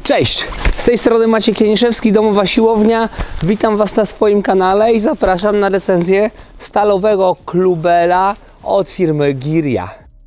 Cześć! Z tej strony Maciek Janiszewski, Domowa Siłownia. Witam Was na swoim kanale i zapraszam na recenzję stalowego klubela od firmy Giria.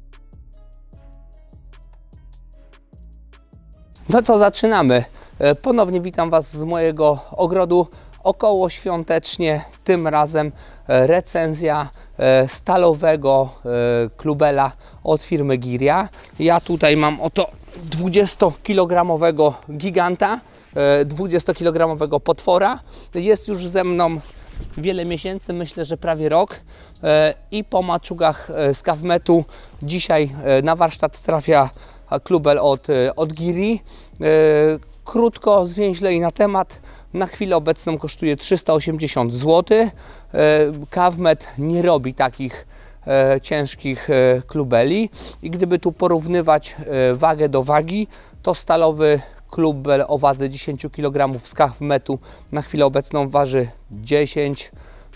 No to zaczynamy. Ponownie witam Was z mojego ogrodu około świątecznie. Tym razem recenzja stalowego klubela od firmy Giria. Ja tutaj mam oto 20-kilogramowego giganta, 20-kilogramowego potwora. Jest już ze mną wiele miesięcy, myślę, że prawie rok. I po maczugach z Kavmetu dzisiaj na warsztat trafia klubel od Girii. Krótko, zwięźle i na temat. Na chwilę obecną kosztuje 380 zł. Kavmet nie robi takich ciężkich klubeli i gdyby tu porównywać wagę do wagi, to stalowy klubel o wadze 10 kg z Kavmetu na chwilę obecną waży 10,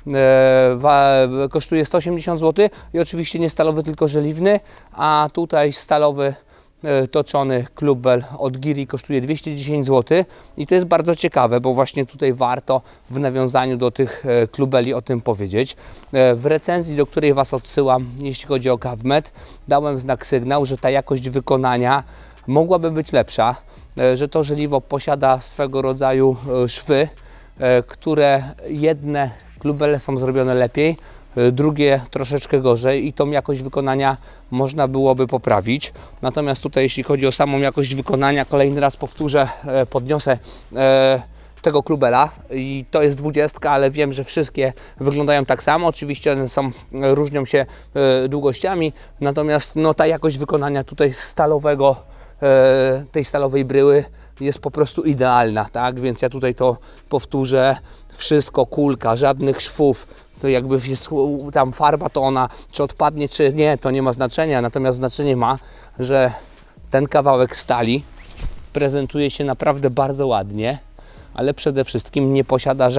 kosztuje 180 zł i oczywiście nie stalowy, tylko żeliwny, a tutaj stalowy toczony klubel od Girii kosztuje 210 zł i to jest bardzo ciekawe, bo właśnie tutaj warto w nawiązaniu do tych klubeli o tym powiedzieć. W recenzji, do której Was odsyłam, jeśli chodzi o Kavmet, dałem znak sygnał, że ta jakość wykonania mogłaby być lepsza, że to żeliwo posiada swego rodzaju szwy, które jedne klubele są zrobione lepiej, drugie troszeczkę gorzej i tą jakość wykonania można byłoby poprawić. Natomiast tutaj, jeśli chodzi o samą jakość wykonania, kolejny raz powtórzę, podniosę tego klubela i to jest 20, ale wiem, że wszystkie wyglądają tak samo. Oczywiście one różnią się długościami, natomiast no, ta jakość wykonania tutaj stalowego, tej stalowej bryły jest po prostu idealna, tak? Więc ja tutaj to powtórzę, wszystko kulka, żadnych szwów. To jakby jest tam farba, to ona czy odpadnie, czy nie, to nie ma znaczenia. Natomiast znaczenie ma, że ten kawałek stali prezentuje się naprawdę bardzo ładnie, ale przede wszystkim nie posiada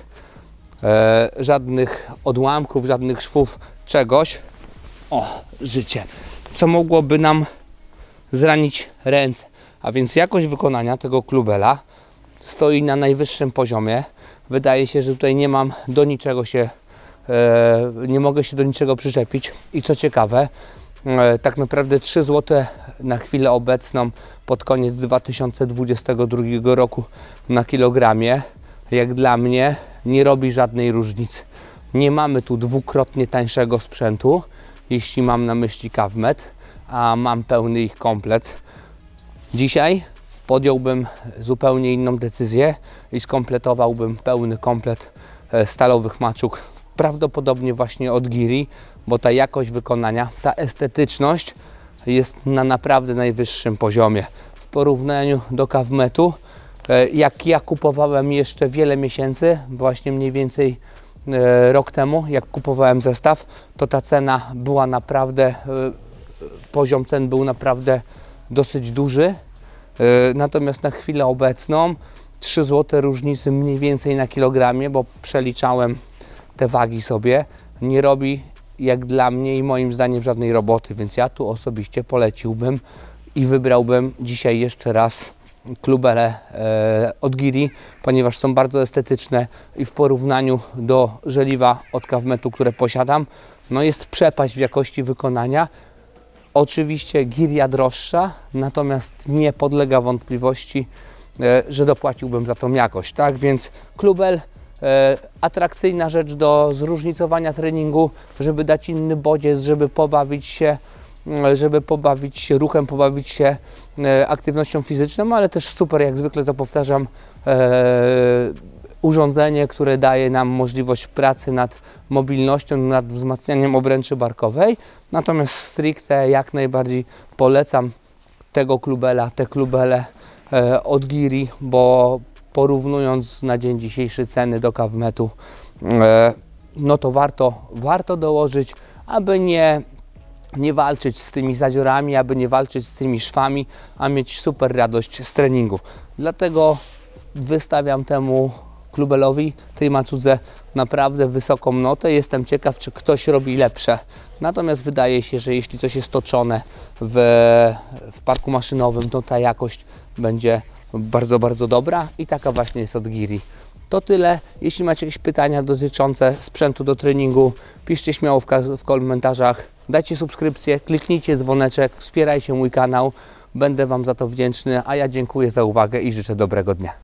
żadnych odłamków, żadnych szwów, czegoś, życie, co mogłoby nam zranić ręce. A więc jakość wykonania tego klubela stoi na najwyższym poziomie. Wydaje się, że tutaj nie mam do niczego nie mogę się do niczego przyczepić i co ciekawe, tak naprawdę 3 zł na chwilę obecną pod koniec 2022 roku na kilogramie, jak dla mnie, nie robi żadnej różnicy. Nie mamy tu dwukrotnie tańszego sprzętu, jeśli mam na myśli Kavmet, a mam pełny ich komplet. Dzisiaj podjąłbym zupełnie inną decyzję i skompletowałbym pełny komplet stalowych maczug, prawdopodobnie właśnie od Girii, bo ta jakość wykonania, ta estetyczność jest na naprawdę najwyższym poziomie. W porównaniu do Kavmetu, jak ja kupowałem jeszcze wiele miesięcy, właśnie mniej więcej rok temu, jak kupowałem zestaw, to ta cena była naprawdę, poziom cen był naprawdę dosyć duży. Natomiast na chwilę obecną 3 zł różnicy mniej więcej na kilogramie, bo przeliczałem te wagi sobie, nie robi jak dla mnie i moim zdaniem żadnej roboty, więc ja tu osobiście poleciłbym i wybrałbym dzisiaj jeszcze raz klubele od Girii, ponieważ są bardzo estetyczne i w porównaniu do żeliwa od Kavmetu, które posiadam, no jest przepaść w jakości wykonania. Oczywiście Giria droższa, natomiast nie podlega wątpliwości, że dopłaciłbym za tą jakość, tak? Więc klubel, atrakcyjna rzecz do zróżnicowania treningu, żeby dać inny bodziec, żeby pobawić się ruchem, pobawić się aktywnością fizyczną, ale też super, jak zwykle to powtarzam, urządzenie, które daje nam możliwość pracy nad mobilnością, nad wzmacnianiem obręczy barkowej. Natomiast stricte jak najbardziej polecam tego klubela, te klubele od Girii, bo porównując na dzień dzisiejszy ceny do Kavmetu, no to warto dołożyć, aby nie walczyć z tymi zadziorami, aby nie walczyć z tymi szwami, a mieć super radość z treningu. Dlatego wystawiam temu klubelowi, tej macudze naprawdę wysoką notę. Jestem ciekaw, czy ktoś robi lepsze. Natomiast wydaje się, że jeśli coś jest toczone w parku maszynowym, to ta jakość będzie bardzo, bardzo dobra i taka właśnie jest od Giri. To tyle. Jeśli macie jakieś pytania dotyczące sprzętu do treningu, piszcie śmiało w komentarzach, dajcie subskrypcję, kliknijcie dzwoneczek, wspierajcie mój kanał. Będę Wam za to wdzięczny, a ja dziękuję za uwagę i życzę dobrego dnia.